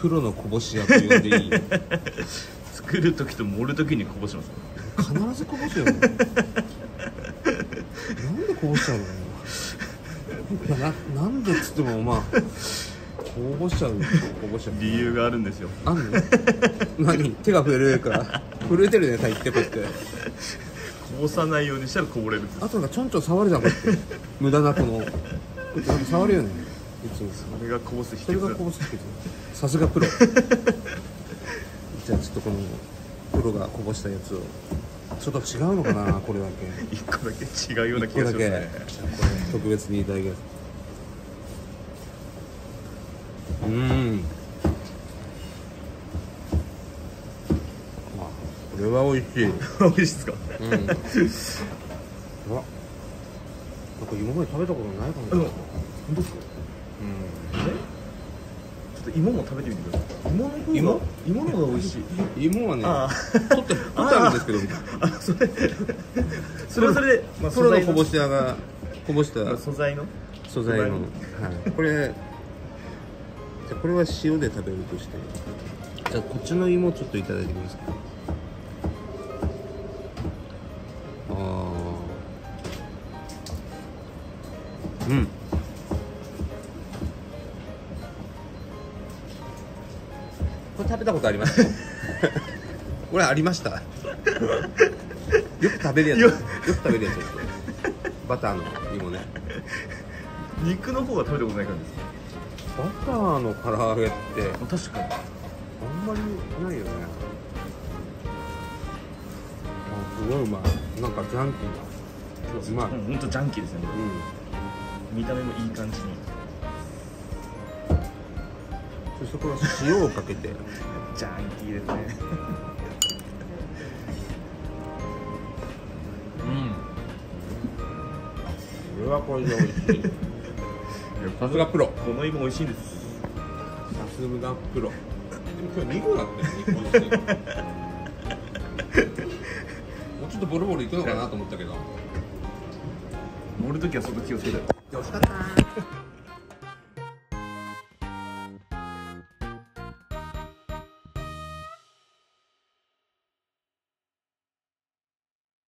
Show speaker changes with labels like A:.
A: プロのこぼし屋と呼んでいい
B: 作る時と盛る時にこぼします。
A: 必ずこぼすよねなんでこぼしちゃうのなんでっつってもまあこぼしちゃう
B: 理由があるんですよ。
A: あんの何手が震えるから震えてるね、タイってこうやって
B: こぼさないようにしたらこぼれるんです。
A: あとなんかちょんちょん触るじゃん、こうやって無駄なこのなんか触るよね、いつも
B: それがこぼす秘
A: それが
B: 訣だ。
A: こぼす秘訣。さすがプロじゃあちょっとこのプロがこぼしたやつをちょっと違うのかなこれだけ
B: 一個だけ違うような気がしますね。
A: じゃあこれ特別にいただきます。あ、これは美味しい。
B: 美味しいですか。
A: あ、なんか今まで食べたことないかもしれない。
B: 本当ですか。ちょっと芋も食べてみてください。芋の方が美味しい。
A: 芋はね、取ってあるんですけど、
B: それはそれで、
A: プロのこぼし屋がこぼした
B: 素材の、
A: はい、これは塩で食べるとして、じゃあこっちの芋ちょっといただいてみますか。これ食べたことありますかこれありましたよく食べるやつですこれバターの芋ね。
B: 肉の方は食べたことない感じですか。
A: バターの唐揚げって
B: 確かに
A: あんまりないよね。すごいうまい。なんかジャンキーだ。うまい。
B: ほんとジャンキーですね。見た目もいい感じに。
A: そこは塩をかけて
B: ジャンキーですね。
A: これはこれで美味しいさすがプロ。
B: この芋美味しいです。
A: さすがプロ。でも今日2個だったよ、2個してもうちょっとボロボロいくのかなと思ったけど、
B: 盛るときはそこ気をつけて。
A: 惜しかった。